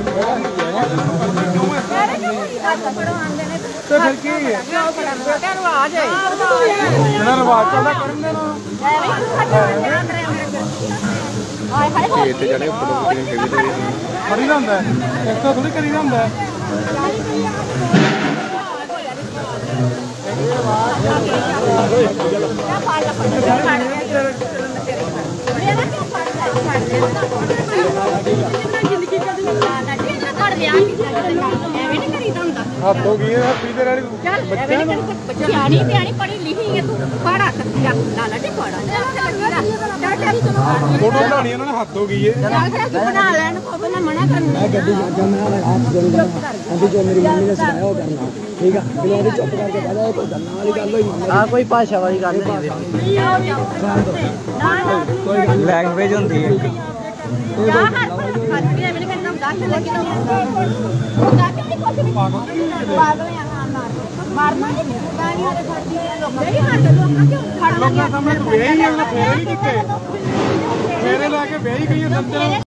तो फिर की आ जाए रिवाज चलता कर करीदा होंगे इस तो थोड़ी करीदा होंगे हद हो गई है पीते वाली सियानी प्यानी पढ़ी लिखी है तू पढ़ा लाला जी पढ़ा फोटो बनानी है उन्होंने हद हो गई है बना लेन को बना मना करना मैं गड्डी जाके मैं हाथ जोड़ूंगा अभी जो मेरी मम्मी ने सिखाया वो करना ठीक है फिर अभी चुप करके बैठा है कोई गन्ना वाली गल होई हां कोई भाषा वाली गल नहीं कोई लैंग्वेज होंदी है क्या हर खाती है मैंने कहना दांत लगी ना दांत नहीं कुछ नहीं पागल है मारना नहीं गाड़ी वाले खाती है लोग मेरी हाथ लोग क्यों खड़ लगे सामने वेही है ना फेरे नहीं किते फेरे लाके वेही गई है सबसे